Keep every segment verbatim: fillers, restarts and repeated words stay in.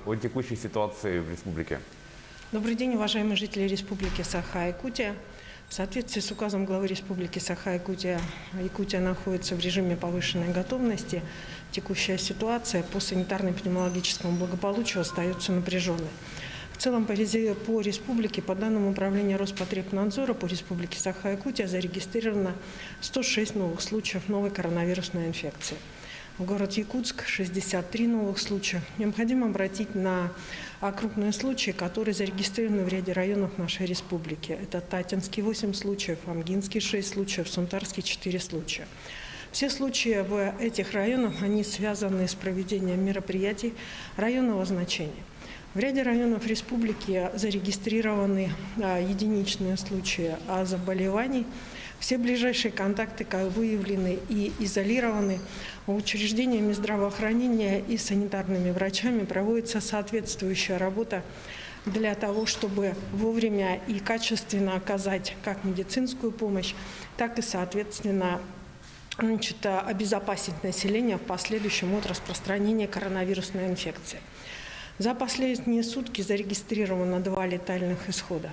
о текущей ситуации в республике. Добрый день, уважаемые жители Республики Саха-Якутия. В соответствии с указом главы Республики Саха-Якутия, Якутия находится в режиме повышенной готовности. Текущая ситуация по санитарно-эпидемиологическому благополучию остается напряженной. В целом по республике, по данным Управления Роспотребнадзора, по Республике Саха-Якутия зарегистрировано сто шесть новых случаев новой коронавирусной инфекции. В город Якутск шестьдесят три новых случая. Необходимо обратить на крупные случаи, которые зарегистрированы в ряде районов нашей республики. Это Татинский восемь случаев, Амгинский шесть случаев, Сунтарский четыре случая. Все случаи в этих районах, они связаны с проведением мероприятий районного значения. В ряде районов республики зарегистрированы единичные случаи заболеваний. Все ближайшие контакты выявлены и изолированы. Учреждениями здравоохранения и санитарными врачами проводится соответствующая работа для того, чтобы вовремя и качественно оказать как медицинскую помощь, так и, соответственно, значит, обезопасить население в последующем от распространения коронавирусной инфекции. За последние сутки зарегистрировано два летальных исхода.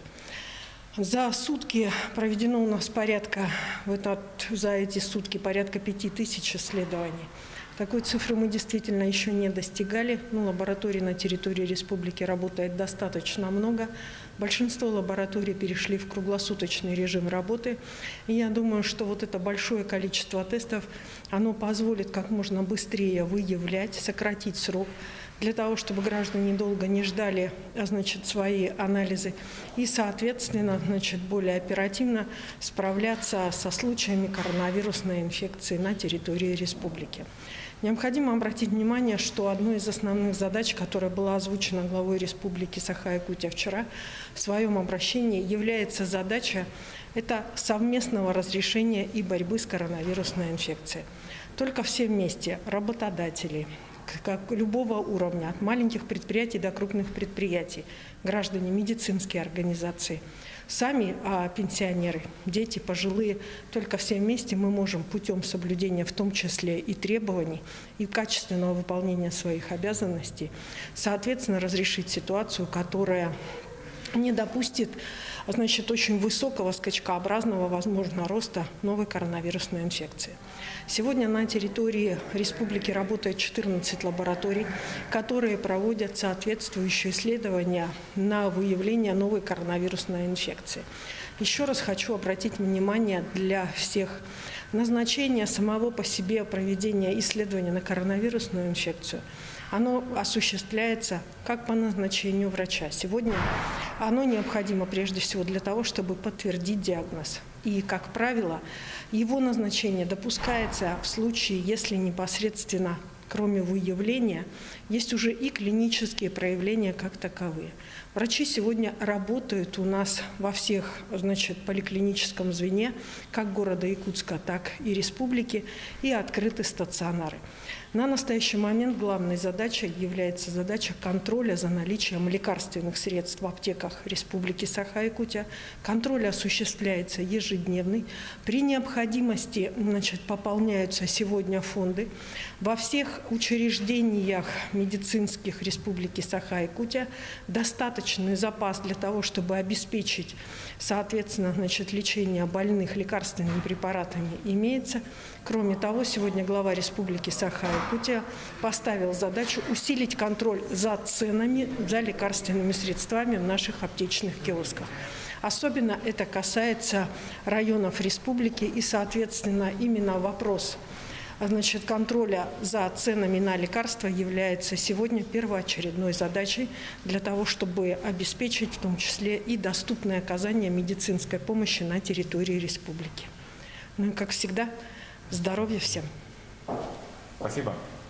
За сутки проведено у нас порядка, в этот, за эти сутки порядка пяти тысяч исследований. Такой цифры мы действительно еще не достигали. Но лабораторий на территории республики работает достаточно много. Большинство лабораторий перешли в круглосуточный режим работы. И я думаю, что вот это большое количество тестов, оно позволит как можно быстрее выявлять, сократить срок, для того, чтобы граждане долго не ждали, значит, свои анализы и, соответственно, значит, более оперативно справляться со случаями коронавирусной инфекции на территории республики. Необходимо обратить внимание, что одной из основных задач, которая была озвучена главой Республики Саха-Якутия вчера в своем обращении, является задача это совместного разрешения и борьбы с коронавирусной инфекцией. Только все вместе, работодатели, как любого уровня, от маленьких предприятий до крупных предприятий, граждане, медицинские организации, сами а, пенсионеры, дети, пожилые, только все вместе мы можем путем соблюдения в том числе и требований, и качественного выполнения своих обязанностей, соответственно, разрешить ситуацию, которая не допустит, значит, очень высокого скачкообразного, возможно, роста новой коронавирусной инфекции. Сегодня на территории республики работает четырнадцать лабораторий, которые проводят соответствующие исследования на выявление новой коронавирусной инфекции. Еще раз хочу обратить внимание для всех. Назначение самого по себе проведения исследования на коронавирусную инфекцию, оно осуществляется как по назначению врача. Сегодня оно необходимо прежде всего для того, чтобы подтвердить диагноз. И, как правило, его назначение допускается в случае, если непосредственно, кроме выявления, есть уже и клинические проявления как таковые. Врачи сегодня работают у нас во всех, значит, поликлиническом звене, как города Якутска, так и республики, и открыты стационары. На настоящий момент главной задачей является задача контроля за наличием лекарственных средств в аптеках Республики Саха-Якутия. Контроль осуществляется ежедневный. При необходимости, значит, пополняются сегодня фонды. Во всех учреждениях медицинских Республики Саха-Якутия достаточный запас для того, чтобы обеспечить, соответственно, значит, лечение больных лекарственными препаратами имеется. Кроме того, сегодня глава Республики Саха-Якутия поставил задачу усилить контроль за ценами, за лекарственными средствами в наших аптечных киосках. Особенно это касается районов республики и, соответственно, именно вопрос, значит, контроля за ценами на лекарства является сегодня первоочередной задачей для того, чтобы обеспечить в том числе и доступное оказание медицинской помощи на территории республики. Ну и, как всегда, здоровья всем. Спасибо.